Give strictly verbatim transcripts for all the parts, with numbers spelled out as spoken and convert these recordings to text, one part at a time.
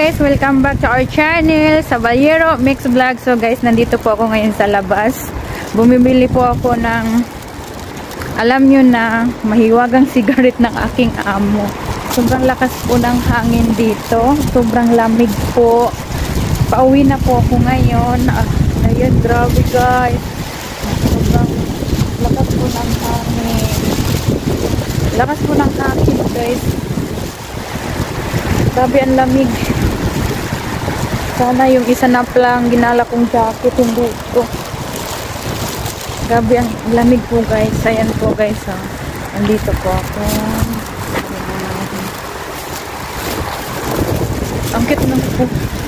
guys, welcome back to our channel, Saballero Mix Vlog. So guys, nandito po ako ngayon sa labas. Bumibili po ako ng, alam nyo na, mahiwagang sigaret ng aking amo. Sobrang lakas po ng hangin dito. Sobrang lamig po. Pauwi na po ako ngayon. Ah, ayan, grabe guys. Sobrang lakas po ng hangin. Lakas po ng hangin guys. Grabe ang lamig. Sana yung isa na lang ginala kong jacket hindi ito. Grabe ang lamig po guys. Ayan po guys ha. Andito po ako. Ang cute ng po.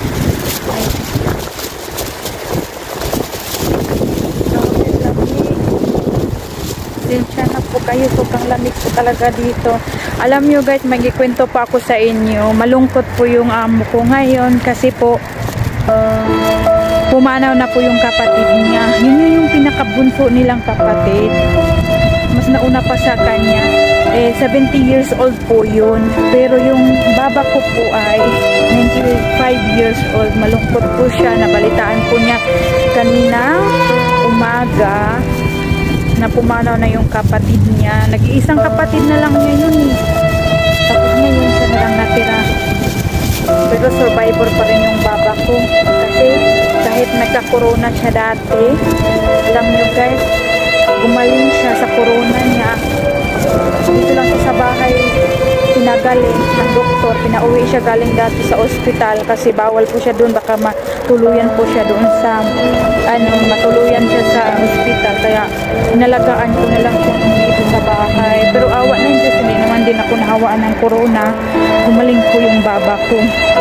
Dinsya na po kayo. Sobrang lamig po talaga dito. Alam nyo guys, magikwento pa ako sa inyo. Malungkot po yung amo ko ngayon kasi po uh, pumanaw na po yung kapatid niya. Yun yung pinakabunso nilang kapatid. Mas nauna pa sa kanya. Eh, seventy years old po yun. Pero yung baba ko po ay ninety-five years old. Malungkot po siya. Nabalitaan po niya kanina umaga na pumanaw na yung kapatid niya. Nag-iisang kapatid na lang niya yun eh. Tapos ngayon siya na lang natira. Pero survivor pa rin yung baba ko. Kasi kahit nagka-corona siya dati, alam nyo guys, gumaling siya sa corona niya. Dito lang siya sa bahay pinagaling ng doktor. Pinauwi siya galing dati sa ospital kasi bawal po siya doon. Baka matuluyan po siya doon sa ano, matuluyan siya sa ospital. Kaya inalagaan ko na lang siya dito sa bahay. Pero awa na Diyos, hindi naman din ako nahawaan ng corona. Gumaling po yung baba ko.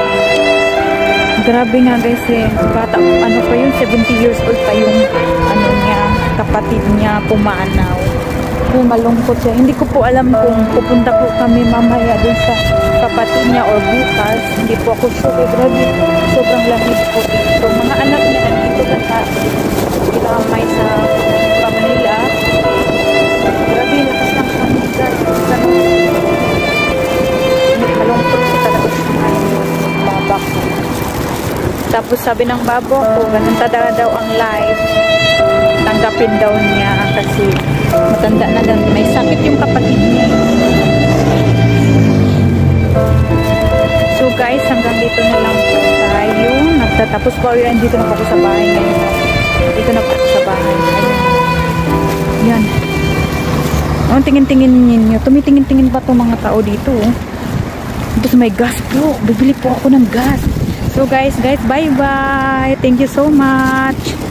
Grabe nga guys eh. Bata, ano pa yun, seventy years old pa yung ano niya, kapatid niya pumanaw. Malungkot siya. Hindi ko po alam kung pupunta po kami mamaya dun sa kapatid niya or bukas. Hindi po ako sure. Grabe, sobrang lamig po dito. Mga anak niya nandito na sa ilamay sa Manila. Grabe, lakas ng hangin guys. Malungkot siya talaga sa baba ko. Tapos sabi ng babo ko, ganun tada daw ang live. Tanggapin daw niya kasi matanda na daw. May sakit yung kapatid niya. So guys, hanggang dito na lang po tayo. Nagtatapos po yun. Dito na po ako sa bahay ngayon. Dito na po ako sa bahay. Yan. Oh, tingin-tingin ninyo. Tumitingin-tingin pa itong mga tao dito. Tapos may gas po. Bibili po ako ng gas. So guys, guys, bye-bye. Thank you so much.